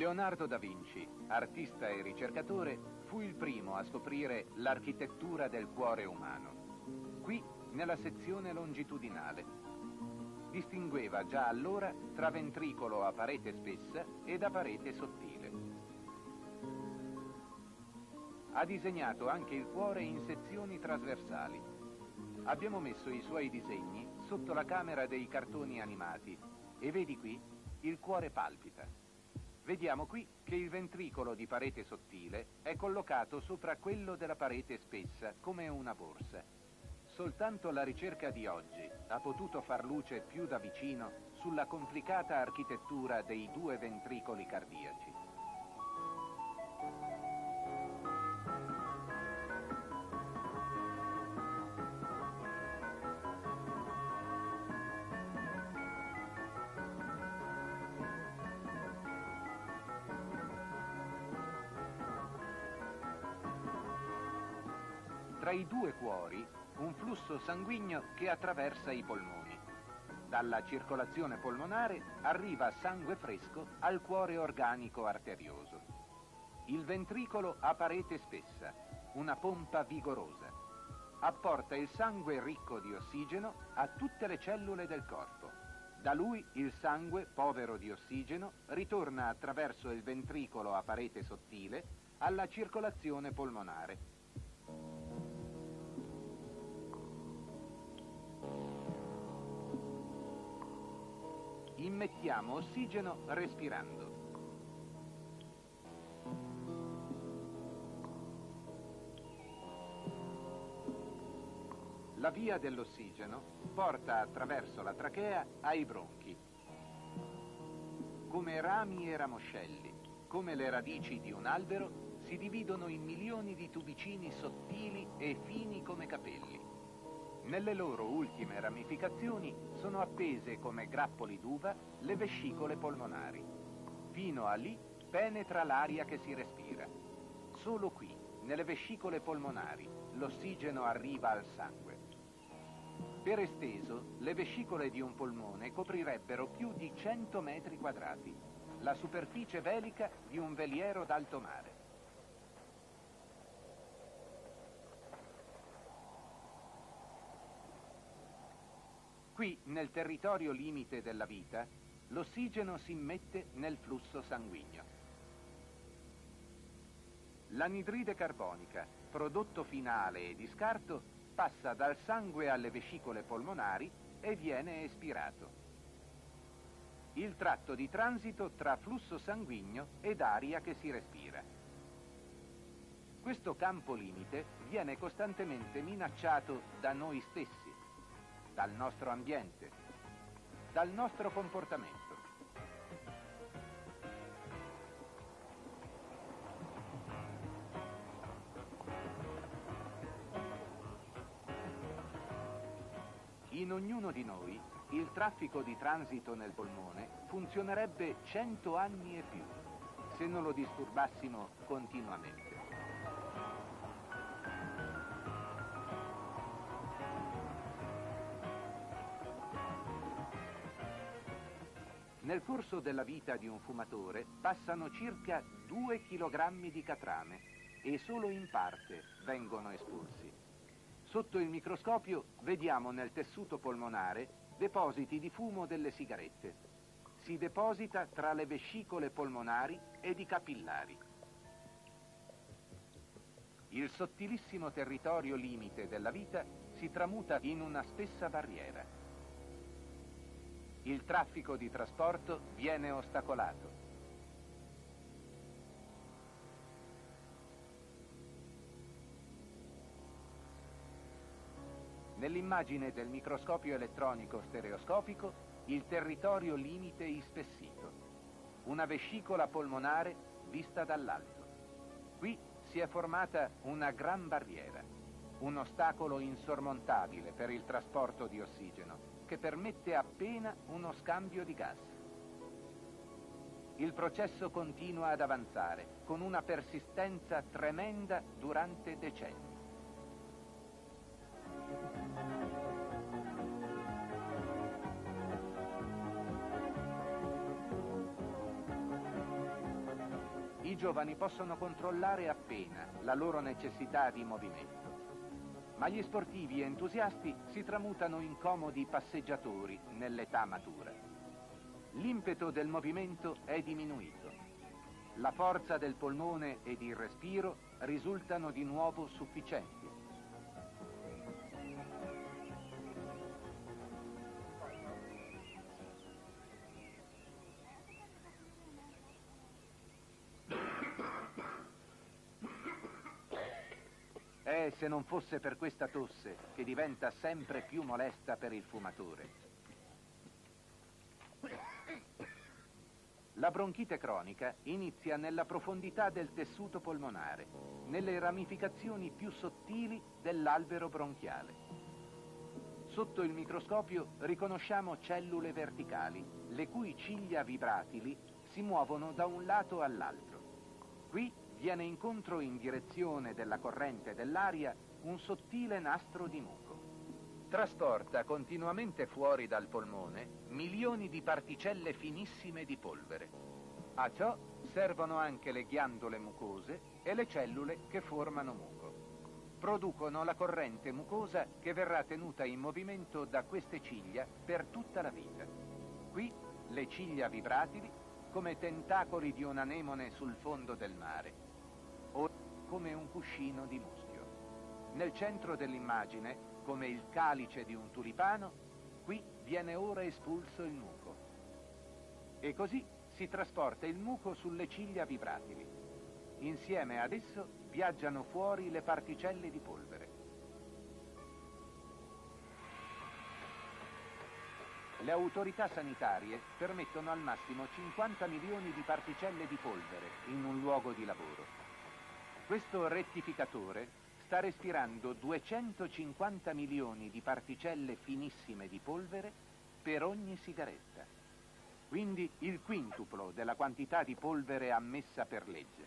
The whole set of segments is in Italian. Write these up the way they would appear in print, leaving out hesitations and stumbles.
Leonardo da Vinci, artista e ricercatore, fu il primo a scoprire l'architettura del cuore umano. Qui, nella sezione longitudinale, distingueva già allora tra ventricolo a parete spessa ed a parete sottile. Ha disegnato anche il cuore in sezioni trasversali. Abbiamo messo i suoi disegni sotto la camera dei cartoni animati e vedi qui, il cuore palpita. Vediamo qui che il ventricolo di parete sottile è collocato sopra quello della parete spessa come una borsa. Soltanto la ricerca di oggi ha potuto far luce più da vicino sulla complicata architettura dei due ventricoli cardiaci. Tra i due cuori, un flusso sanguigno che attraversa i polmoni. Dalla circolazione polmonare arriva sangue fresco al cuore organico arterioso. Il ventricolo ha parete spessa, una pompa vigorosa. Apporta il sangue ricco di ossigeno a tutte le cellule del corpo. Da lui il sangue, povero di ossigeno, ritorna attraverso il ventricolo a parete sottile alla circolazione polmonare. Immettiamo ossigeno respirando. La via dell'ossigeno porta attraverso la trachea ai bronchi. Come rami e ramoscelli, come le radici di un albero, si dividono in milioni di tubicini sottili e fini come capelli. Nelle loro ultime ramificazioni sono appese come grappoli d'uva le vescicole polmonari. Fino a lì penetra l'aria che si respira. Solo qui, nelle vescicole polmonari, l'ossigeno arriva al sangue. Per esteso, le vescicole di un polmone coprirebbero più di 100 metri quadrati, la superficie velica di un veliero d'alto mare. Qui, nel territorio limite della vita, l'ossigeno si immette nel flusso sanguigno. L'anidride carbonica, prodotto finale e di scarto, passa dal sangue alle vescicole polmonari e viene espirato. Il tratto di transito tra flusso sanguigno ed aria che si respira. Questo campo limite viene costantemente minacciato da noi stessi, dal nostro ambiente, dal nostro comportamento. In ognuno di noi il traffico di transito nel polmone funzionerebbe 100 anni e più se non lo disturbassimo continuamente. Nel corso della vita di un fumatore passano circa 2 kg di catrame e solo in parte vengono espulsi. Sotto il microscopio vediamo nel tessuto polmonare depositi di fumo delle sigarette. Si deposita tra le vescicole polmonari ed i capillari. Il sottilissimo territorio limite della vita si tramuta in una spessa barriera. Il traffico di trasporto viene ostacolato. Nell'immagine del microscopio elettronico stereoscopico, il territorio limite ispessito. Una vescicola polmonare vista dall'alto. Qui si è formata una gran barriera, un ostacolo insormontabile per il trasporto di ossigeno, che permette appena uno scambio di gas. Il processo continua ad avanzare con una persistenza tremenda durante decenni. i giovani possono controllare appena la loro necessità di movimento. Ma gli sportivi entusiasti si tramutano in comodi passeggiatori nell'età matura. L'impeto del movimento è diminuito. La forza del polmone ed il respiro risultano di nuovo sufficienti. Se non fosse per questa tosse che diventa sempre più molesta per il fumatore. La bronchite cronica inizia nella profondità del tessuto polmonare, nelle ramificazioni più sottili dell'albero bronchiale. Sotto il microscopio riconosciamo cellule verticali, le cui ciglia vibratili si muovono da un lato all'altro. Qui viene incontro in direzione della corrente dell'aria un sottile nastro di muco. Trasporta continuamente fuori dal polmone milioni di particelle finissime di polvere. A ciò servono anche le ghiandole mucose e le cellule che formano muco. Producono la corrente mucosa che verrà tenuta in movimento da queste ciglia per tutta la vita. Qui le ciglia vibratili come tentacoli di un anemone sul fondo del mare, o come un cuscino di muschio. Nel centro dell'immagine, come il calice di un tulipano, qui viene ora espulso il muco. E così si trasporta il muco sulle ciglia vibratili. Insieme ad esso viaggiano fuori le particelle di polvere. Le autorità sanitarie permettono al massimo 50 milioni di particelle di polvere in un luogo di lavoro. Questo rettificatore sta respirando 250 milioni di particelle finissime di polvere per ogni sigaretta. Quindi il quintuplo della quantità di polvere ammessa per legge.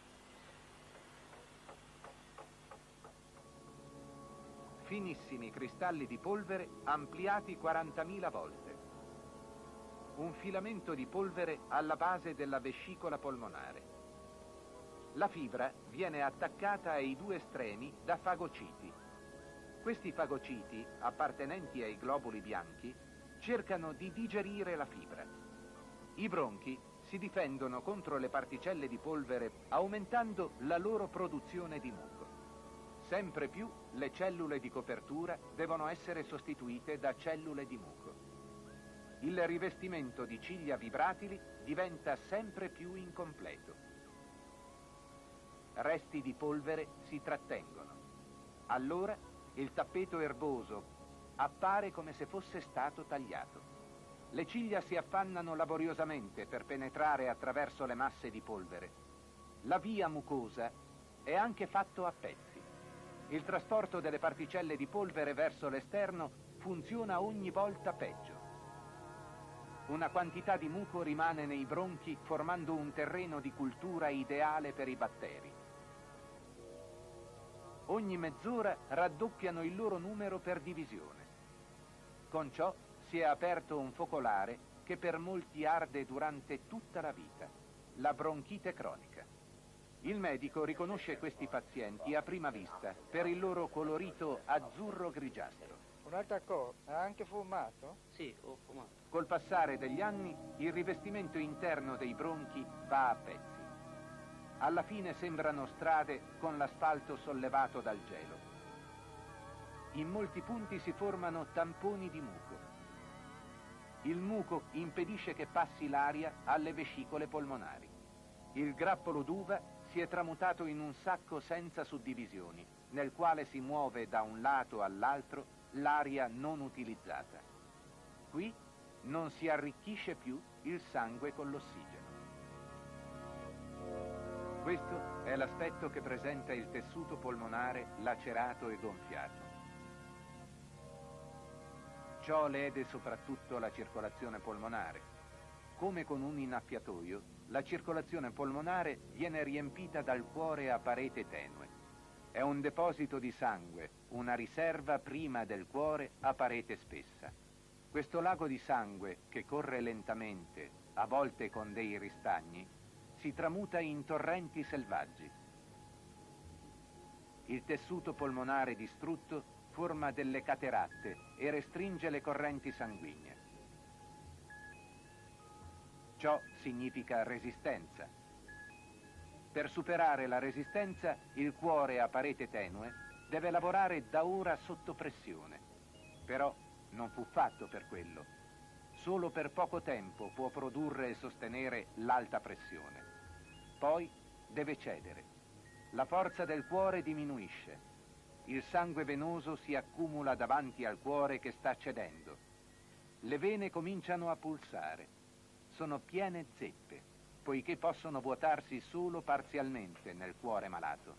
Finissimi cristalli di polvere ampliati 40.000 volte. Un filamento di polvere alla base della vescicola polmonare. La fibra viene attaccata ai due estremi da fagociti. Questi fagociti, appartenenti ai globuli bianchi, cercano di digerire la fibra. I bronchi si difendono contro le particelle di polvere aumentando la loro produzione di muco. Sempre più le cellule di copertura devono essere sostituite da cellule di muco. Il rivestimento di ciglia vibratili diventa sempre più incompleto. Resti di polvere si trattengono. Allora il tappeto erboso appare come se fosse stato tagliato. Le ciglia si affannano laboriosamente per penetrare attraverso le masse di polvere. La via mucosa è anche fatto a pezzi. Il trasporto delle particelle di polvere verso l'esterno funziona ogni volta peggio. Una quantità di muco rimane nei bronchi formando un terreno di cultura ideale per i batteri. Ogni mezz'ora raddoppiano il loro numero per divisione. Con ciò si è aperto un focolare che per molti arde durante tutta la vita, la bronchite cronica. Il medico riconosce questi pazienti a prima vista per il loro colorito azzurro-grigiastro. Un'altra cosa, ha anche fumato? Sì, ho fumato. Col passare degli anni, il rivestimento interno dei bronchi va a pezzi. Alla fine sembrano strade con l'asfalto sollevato dal gelo. In molti punti si formano tamponi di muco. Il muco impedisce che passi l'aria alle vescicole polmonari. Il grappolo d'uva si è tramutato in un sacco senza suddivisioni, nel quale si muove da un lato all'altro l'aria non utilizzata. Qui non si arricchisce più il sangue con l'ossigeno. Questo è l'aspetto che presenta il tessuto polmonare lacerato e gonfiato. Ciò lede soprattutto la circolazione polmonare. Come con un innaffiatoio, la circolazione polmonare viene riempita dal cuore a parete tenue. È un deposito di sangue, una riserva prima del cuore a parete spessa. Questo lago di sangue, che corre lentamente, a volte con dei ristagni, si tramuta in torrenti selvaggi. Il tessuto polmonare distrutto forma delle cateratte e restringe le correnti sanguigne. Ciò significa resistenza. Per superare la resistenza, il cuore a parete tenue deve lavorare da ora sotto pressione. Però non fu fatto per quello. Solo per poco tempo può produrre e sostenere l'alta pressione. Poi deve cedere. La forza del cuore diminuisce. Il sangue venoso si accumula davanti al cuore che sta cedendo. Le vene cominciano a pulsare. Sono piene zeppe, poiché possono vuotarsi solo parzialmente nel cuore malato.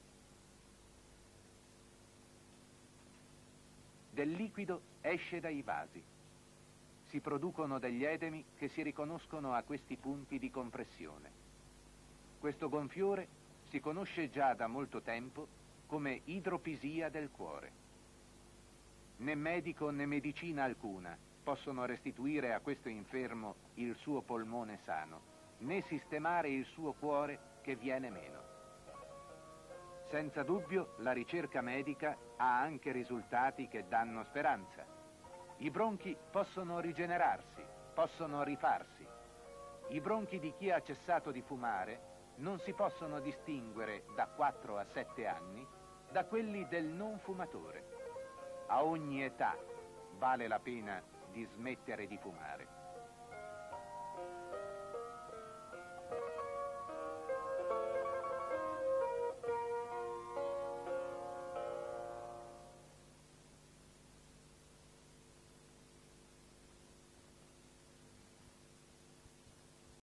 Del liquido esce dai vasi. Si producono degli edemi che si riconoscono a questi punti di compressione. Questo gonfiore si conosce già da molto tempo come idropisia del cuore. Né medico né medicina alcuna possono restituire a questo infermo il suo polmone sano, né sistemare il suo cuore che viene meno. Senza dubbio, la ricerca medica ha anche risultati che danno speranza. I bronchi possono rigenerarsi, possono rifarsi. I bronchi di chi ha cessato di fumare non si possono distinguere da 4 a 7 anni da quelli del non fumatore. A ogni età vale la pena di smettere di fumare.